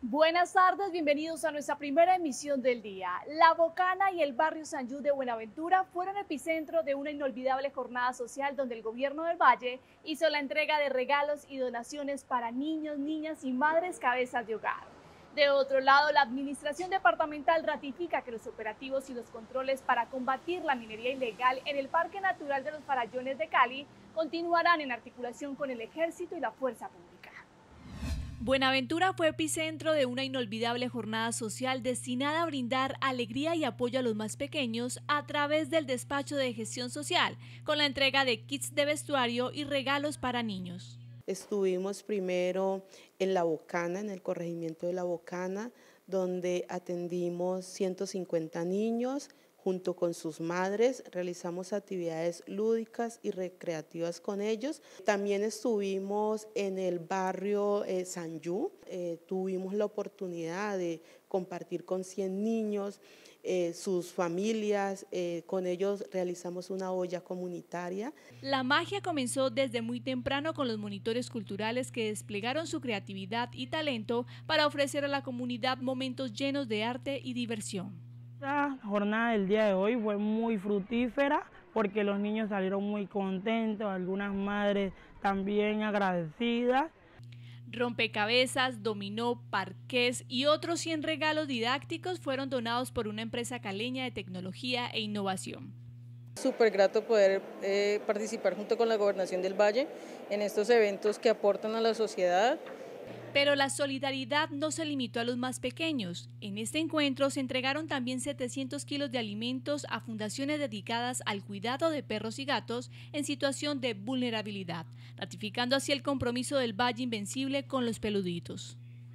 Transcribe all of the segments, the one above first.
Buenas tardes, bienvenidos a nuestra primera emisión del día. La Bocana y el barrio San Lluc de Buenaventura fueron epicentro de una inolvidable jornada social donde el gobierno del Valle hizo la entrega de regalos y donaciones para niños, niñas y madres cabezas de hogar. De otro lado, la administración departamental ratifica que los operativos y los controles para combatir la minería ilegal en el Parque Natural de los Farallones de Cali continuarán en articulación con el Ejército y la Fuerza Pública. Buenaventura fue epicentro de una inolvidable jornada social destinada a brindar alegría y apoyo a los más pequeños a través del despacho de gestión social, con la entrega de kits de vestuario y regalos para niños. Estuvimos primero en La Bocana, en el corregimiento de La Bocana, donde atendimos 150 niños, junto con sus madres, realizamos actividades lúdicas y recreativas con ellos. También estuvimos en el barrio San Lluc, tuvimos la oportunidad de compartir con 100 niños, sus familias, con ellos realizamos una olla comunitaria. La magia comenzó desde muy temprano con los monitores culturales que desplegaron su creatividad y talento para ofrecer a la comunidad momentos llenos de arte y diversión. La jornada del día de hoy fue muy fructífera porque los niños salieron muy contentos, algunas madres también agradecidas. Rompecabezas, dominó, parqués y otros 100 regalos didácticos fueron donados por una empresa caleña de tecnología e innovación. Súper grato poder participar junto con la Gobernación del Valle en estos eventos que aportan a la sociedad. Pero la solidaridad no se limitó a los más pequeños. En este encuentro se entregaron también 700 kilos de alimentos a fundaciones dedicadas al cuidado de perros y gatos en situación de vulnerabilidad, ratificando así el compromiso del Valle Invencible con los peluditos.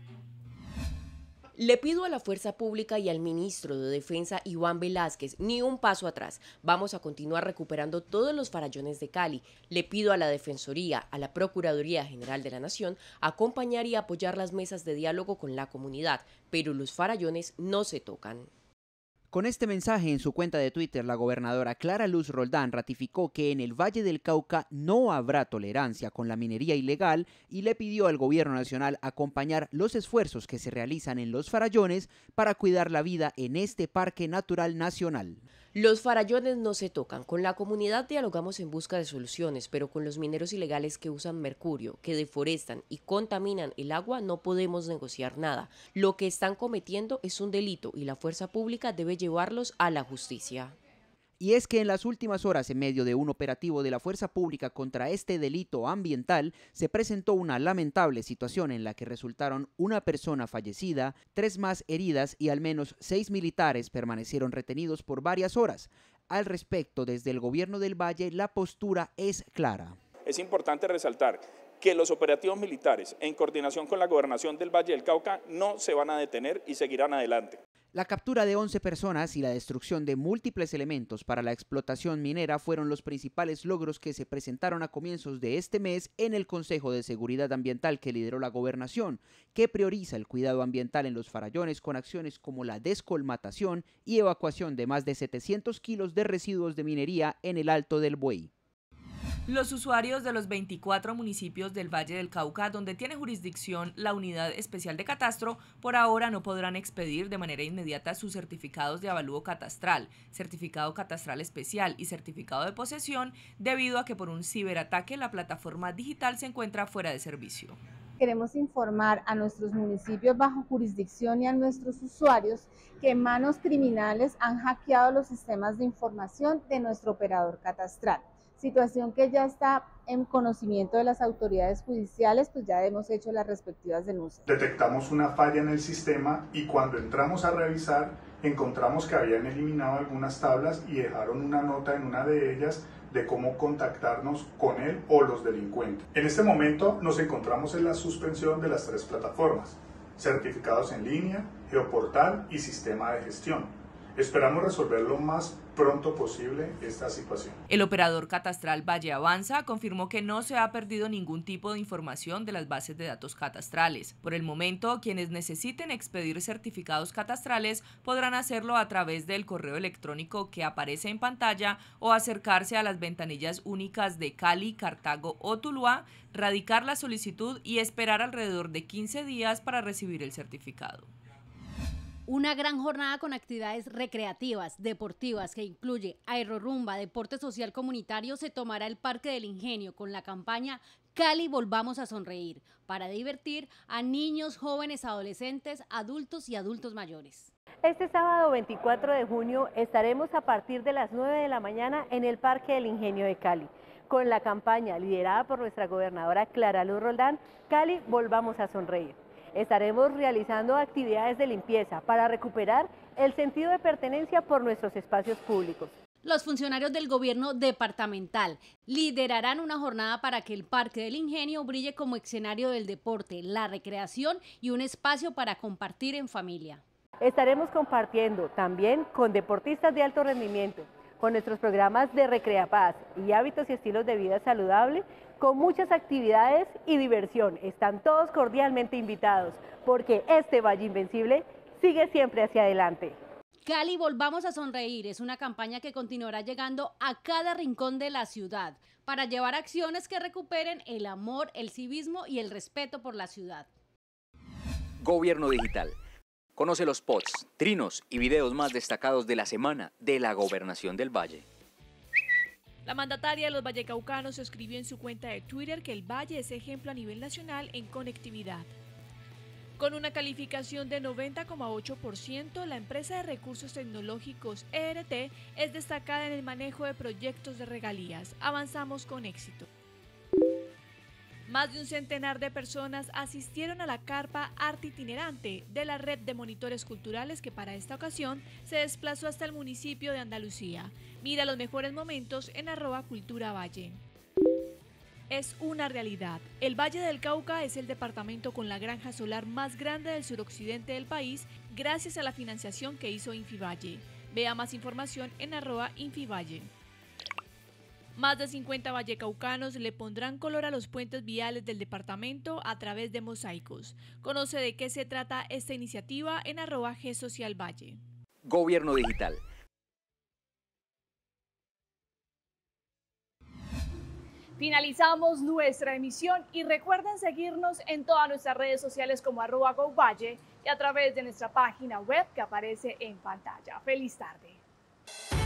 Le pido a la Fuerza Pública y al ministro de Defensa, Iván Velázquez, ni un paso atrás. Vamos a continuar recuperando todos los farallones de Cali. Le pido a la Defensoría, a la Procuraduría General de la Nación, acompañar y apoyar las mesas de diálogo con la comunidad, pero los farallones no se tocan. Con este mensaje en su cuenta de Twitter, la gobernadora Clara Luz Roldán ratificó que en el Valle del Cauca no habrá tolerancia con la minería ilegal y le pidió al gobierno nacional acompañar los esfuerzos que se realizan en los farallones para cuidar la vida en este parque natural nacional. Los farallones no se tocan. Con la comunidad dialogamos en busca de soluciones, pero con los mineros ilegales que usan mercurio, que deforestan y contaminan el agua no podemos negociar nada. Lo que están cometiendo es un delito y la fuerza pública debe llevarlos a la justicia. Y es que en las últimas horas, en medio de un operativo de la Fuerza Pública contra este delito ambiental, se presentó una lamentable situación en la que resultaron una persona fallecida, 3 más heridas y al menos 6 militares permanecieron retenidos por varias horas. Al respecto, desde el gobierno del Valle, la postura es clara. Es importante resaltar que los operativos militares, en coordinación con la Gobernación del Valle del Cauca, no se van a detener y seguirán adelante. La captura de 11 personas y la destrucción de múltiples elementos para la explotación minera fueron los principales logros que se presentaron a comienzos de este mes en el Consejo de Seguridad Ambiental que lideró la Gobernación, que prioriza el cuidado ambiental en los farallones con acciones como la descolmatación y evacuación de más de 700 kilos de residuos de minería en el Alto del Buey. Los usuarios de los 24 municipios del Valle del Cauca, donde tiene jurisdicción la Unidad Especial de Catastro, por ahora no podrán expedir de manera inmediata sus certificados de avalúo catastral, certificado catastral especial y certificado de posesión, debido a que por un ciberataque la plataforma digital se encuentra fuera de servicio. Queremos informar a nuestros municipios bajo jurisdicción y a nuestros usuarios que manos criminales han hackeado los sistemas de información de nuestro operador catastral. Situación que ya está en conocimiento de las autoridades judiciales, pues ya hemos hecho las respectivas denuncias. Detectamos una falla en el sistema y cuando entramos a revisar encontramos que habían eliminado algunas tablas y dejaron una nota en una de ellas de cómo contactarnos con él o los delincuentes. En este momento nos encontramos en la suspensión de las 3 plataformas, certificados en línea, geoportal y sistema de gestión. Esperamos resolver lo más pronto posible esta situación. El operador catastral Valle Avanza confirmó que no se ha perdido ningún tipo de información de las bases de datos catastrales. Por el momento, quienes necesiten expedir certificados catastrales podrán hacerlo a través del correo electrónico que aparece en pantalla o acercarse a las ventanillas únicas de Cali, Cartago o Tuluá, radicar la solicitud y esperar alrededor de 15 días para recibir el certificado. Una gran jornada con actividades recreativas, deportivas, que incluye aerorrumba, deporte social comunitario, se tomará el Parque del Ingenio con la campaña Cali Volvamos a Sonreír, para divertir a niños, jóvenes, adolescentes, adultos y adultos mayores. Este sábado 24 de junio estaremos a partir de las 9 de la mañana en el Parque del Ingenio de Cali, con la campaña liderada por nuestra gobernadora Clara Luz Roldán, Cali Volvamos a Sonreír. Estaremos realizando actividades de limpieza para recuperar el sentido de pertenencia por nuestros espacios públicos. Los funcionarios del gobierno departamental liderarán una jornada para que el Parque del Ingenio brille como escenario del deporte, la recreación y un espacio para compartir en familia. Estaremos compartiendo también con deportistas de alto rendimiento, con nuestros programas de Recreapaz y hábitos y estilos de vida saludable, con muchas actividades y diversión. Están todos cordialmente invitados, porque este Valle Invencible sigue siempre hacia adelante. Cali Volvamos a Sonreír es una campaña que continuará llegando a cada rincón de la ciudad para llevar acciones que recuperen el amor, el civismo y el respeto por la ciudad. Gobierno Digital. Conoce los spots, trinos y videos más destacados de la semana de la Gobernación del Valle. La mandataria de los vallecaucanos escribió en su cuenta de Twitter que el Valle es ejemplo a nivel nacional en conectividad. Con una calificación de 90,8%, la empresa de recursos tecnológicos ERT es destacada en el manejo de proyectos de regalías. Avanzamos con éxito. Más de un centenar de personas asistieron a la carpa arte itinerante de la red de monitores culturales que para esta ocasión se desplazó hasta el municipio de Andalucía. Mira los mejores momentos en @culturavalle. Es una realidad. El Valle del Cauca es el departamento con la granja solar más grande del suroccidente del país gracias a la financiación que hizo Infivalle. Vea más información en @Infivalle. Más de 50 vallecaucanos le pondrán color a los puentes viales del departamento a través de mosaicos. Conoce de qué se trata esta iniciativa en @GSocialValle. Gobierno Digital. Finalizamos nuestra emisión y recuerden seguirnos en todas nuestras redes sociales como @GoValle y a través de nuestra página web que aparece en pantalla. ¡Feliz tarde!